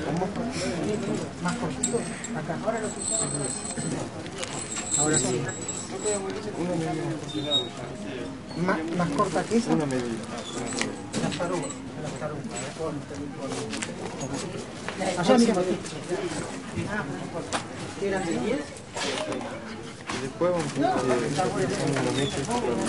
Más cortito, acá. Ahora sí. Más corta que esa. Una medida. Las tarugas. Allá mira. ¿Qué eran de 10? Y después vamos a hacer una mecha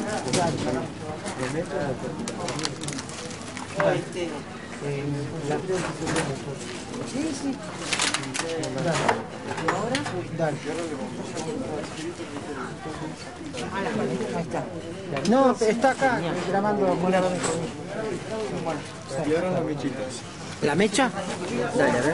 La sí, sí. Dale. ¿Y ahora? Dale. Ahí está. No, está acá grabando. y ahora las mechitas. ¿La mecha? Dale, a ver.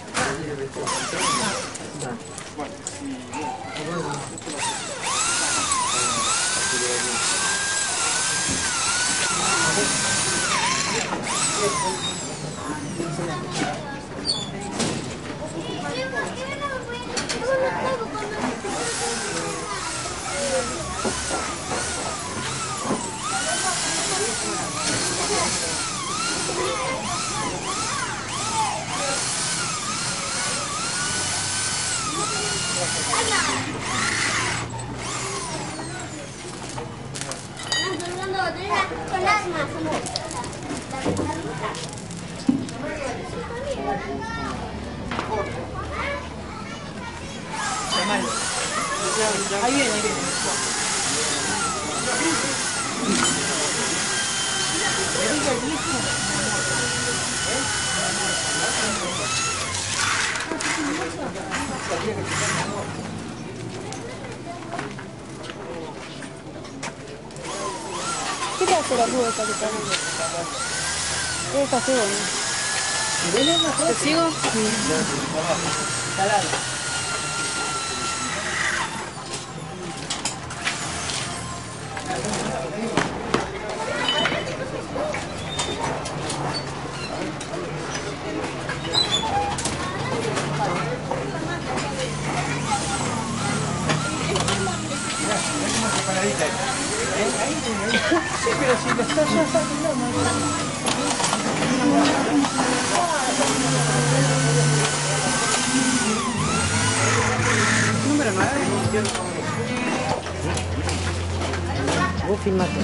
Ahí viene, ahí viene. ¿Qué te hace la luz esta que está viendo? Esta sí, bueno. ¿Te sigo? Sí, pero si lo está ya está Número 9. Vos filmate.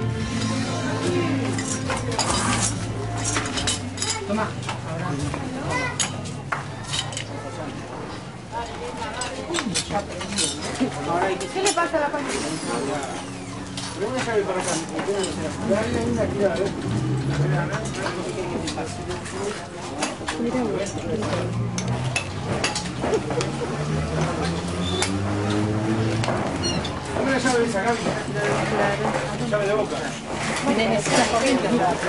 Toma. ¿Qué le pasa a la página? Una llave para acá. Una llave de esa, Gaby. Llave de boca. Necesitas corriente.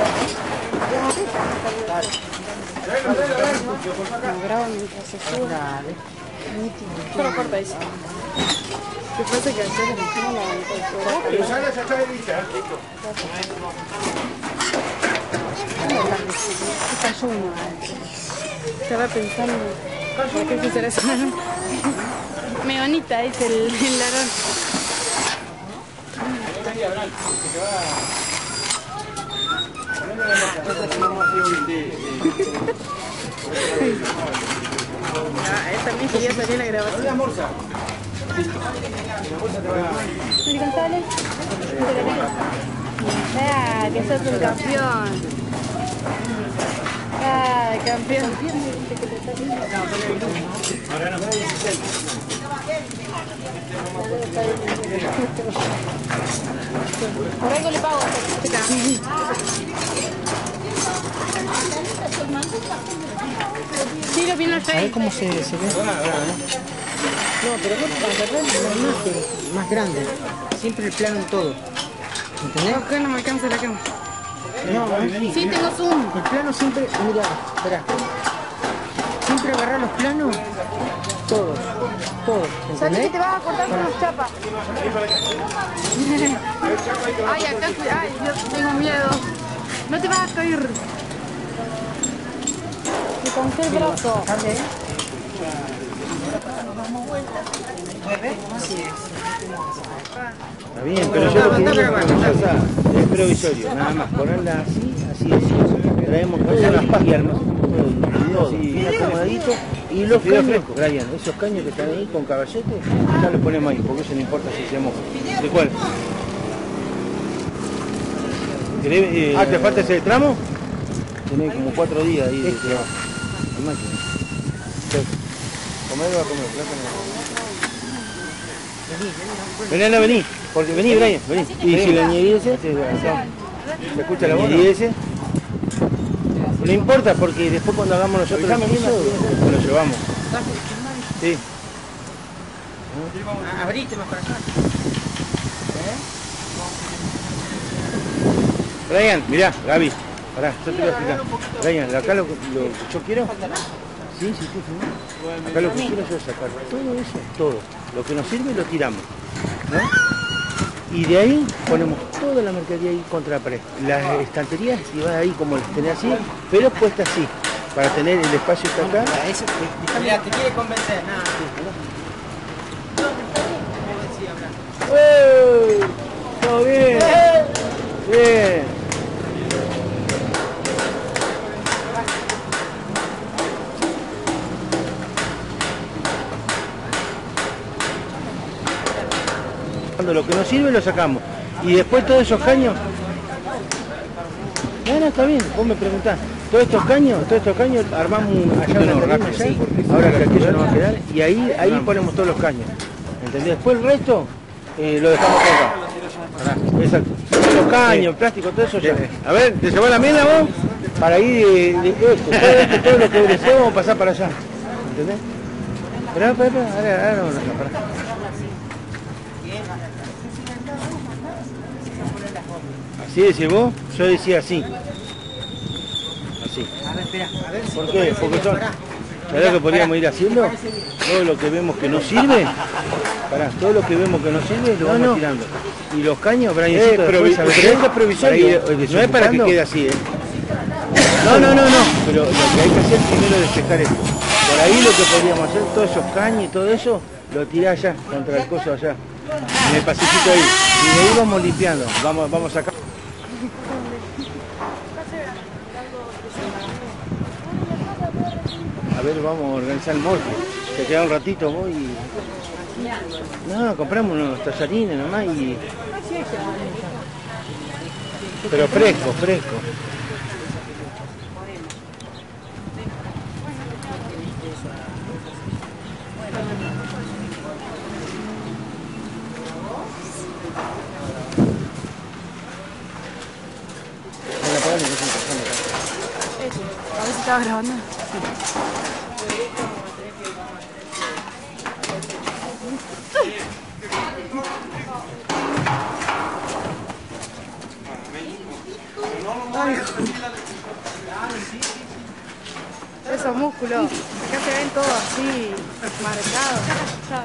Lo grabo mientras se sube. Solo corta eso. ¿Qué pasa que ayer encima la calculadora? Susana ya está lista. ¿Qué cayó uno antes? Estaba pensando, ¿por qué se será eso? Meonita es el ladrón. También quería salir la grabación. ¿Y González? ¡Ah, que sos un campeón! ¡Ah, campeón! Por algo le pago. Sí, lo viene al A ver Facebook. cómo se ve. No, pero vos para agarrar la imagen más grande. Siempre el plano en todo. ¿Entendés? Acá no me alcanza la cámara. No, Sí, tengo zoom. el plano siempre, mira, espera. Siempre agarrar los planos, todos. ¿Sabes que ¿Entendés? te vas a cortar con los chapas? Ay, acá, ay, yo tengo miedo. No te vas a caer. Me cansé el brazo. Está bien, pero yo lo que digo es una cosa, es provisorio, nada más, ponerla así, así decimos. Traemos unas pastas y armamos todo, bien acomodadito. Y los caños, Brian, esos caños que están ahí con caballete, ya los ponemos ahí, porque eso no importa si se moja. ¿De cuál? ¿Te falta ese tramo? Tenés como 4 días ahí de trabajo. Comer va a comer, plátano. Vení, porque vení, Brian, vení. Y si le añadiese, ¿se escucha la voz? No importa, porque después cuando hagamos nosotros el piso, lo llevamos. Sí. Abriste más para acá. Brian, mirá, Gaby, pará, yo te voy a explicar. Brian, acá lo que yo quiero. Sí, acá lo que quiero yo es sacar todo eso, todo. Lo que nos sirve lo tiramos, ¿no? Y de ahí ponemos toda la mercadería ahí contra la pared. Las estanterías iban ahí como las tenés así, pero puestas así, para tener el espacio que está acá. Eso, mira, te quiere convencer, nada. ¡Todo bien! Bien. Lo que nos sirve lo sacamos. Y después todos esos caños. No, está bien, vos me preguntás. Todos estos caños armamos allá en la tarima, sí, ahora que aquello no va a quedar, y ahí ponemos todos los caños. ¿Entendés? Después el resto lo dejamos acá. Exacto. Los caños, plástico, todo eso ya. A ver, ¿te llevó la mena vos? Para ir todo lo que después vamos a pasar para allá. ¿Entendés? Esperá, ahora vamos acá, pará. ¿Así decís vos? Yo decía así. Así. A ver, espera, a ver. ¿Por qué? Porque son... ¿Sabés lo que podríamos ir haciendo? Todo lo que vemos que no sirve, todo lo que vemos que no sirve lo vamos tirando. Y los caños, Briancito, pero eso es provisorio. No es para que quede así, ¿eh? No. Pero lo que hay que hacer primero es despejar esto. Por ahí lo que podríamos hacer, todos esos caños y todo eso, lo tirá allá, contra el coso allá. En el pasecito ahí. Y de ahí vamos limpiando. Vamos acá. A ver, vamos a organizar el morte. Te queda un ratito vos y... No, compramos unos tallarines nomás y... Pero fresco. A ver si estaba grabando. Esos músculos, acá se ven todos así marcados.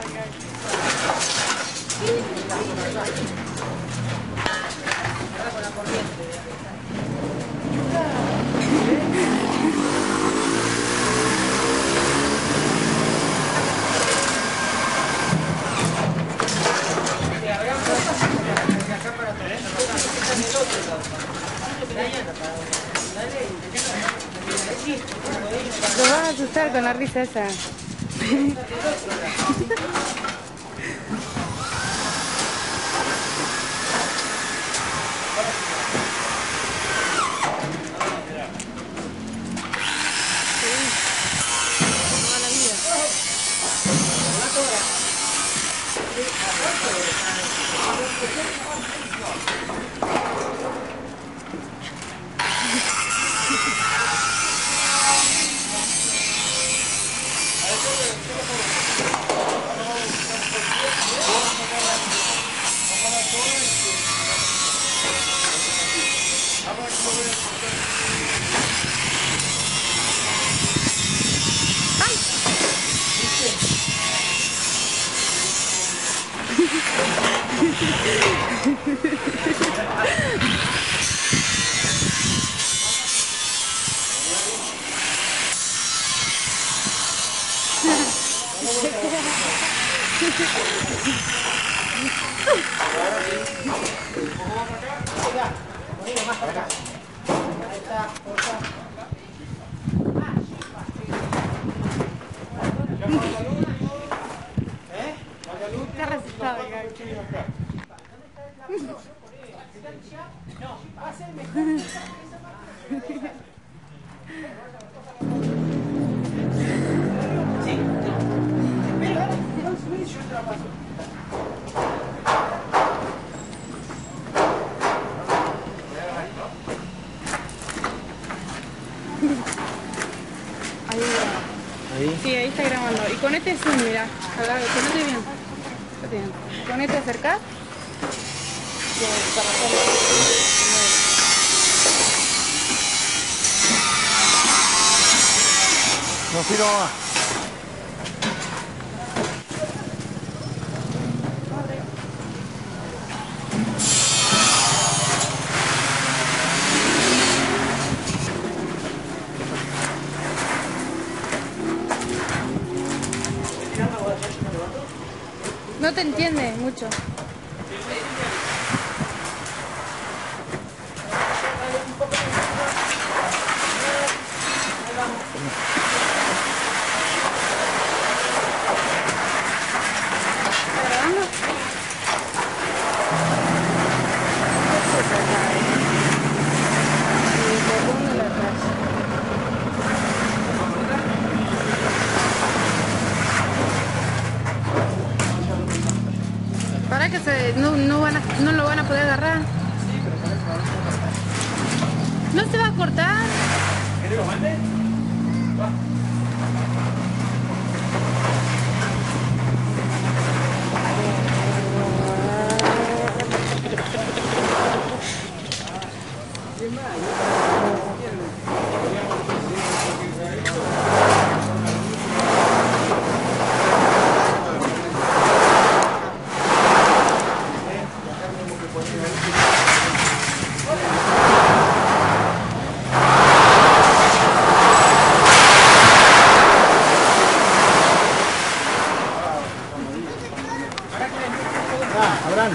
Los van a asustar con la risa esa. Está resistado, Ahí. Sí, ahí está grabando. Y con este zoom, mira. Ponete bien. Ponete bien. Con este acercás. No quiero más. No te entiende mucho. ¿Está grabando? Sí, por dónde la traes. Para que no lo van a poder agarrar. ¿No se va a cortar? ¿Querés que lo mande? Abraham.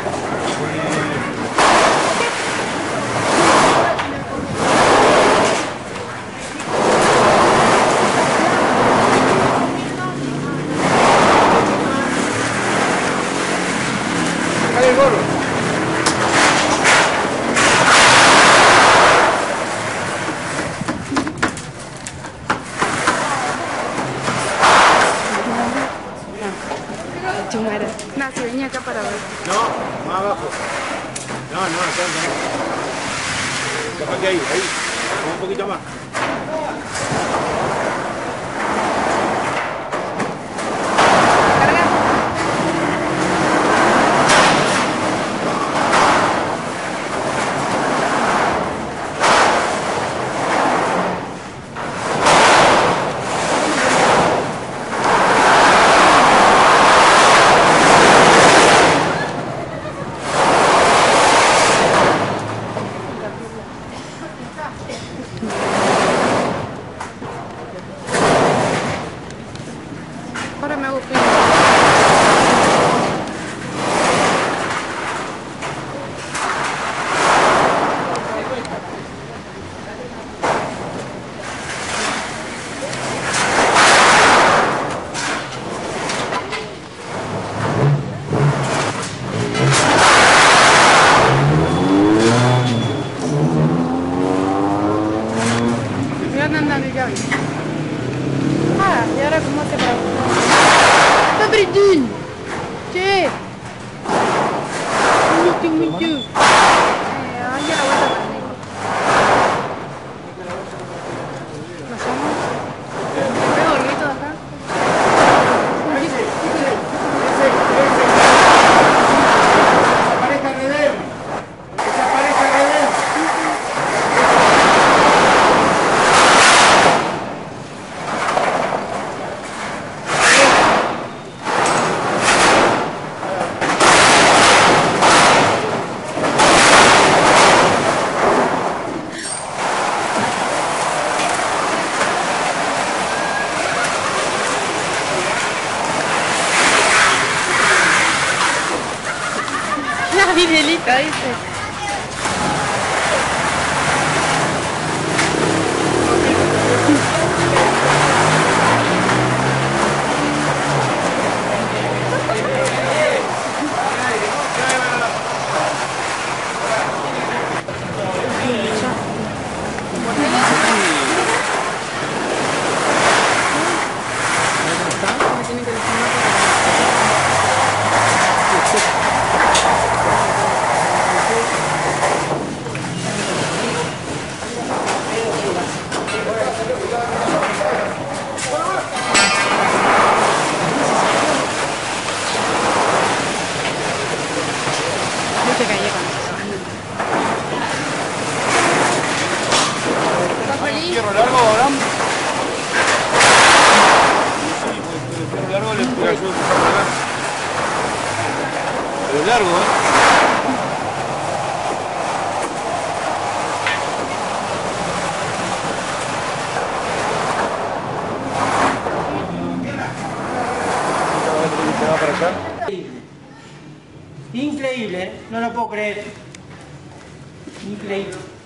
Sacale el gorro. Chumara. No, si venía acá para ver. No, más abajo. No, acá no. Capaz que ahí, un poquito más. Ahora me hago pino. Mira, anda, ya vi. Ah, y ahora cómo hace para... Britín! Che! Michu. Ahí a la vuelta para el Nico. ¿Nos vamos? ¿Veo el grito de acá? Desaparezca Redem. Desaparezca Redem. La Miguelita, dice. Increíble.